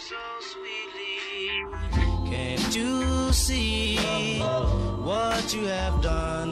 so sweetly. Can't you see what you have done?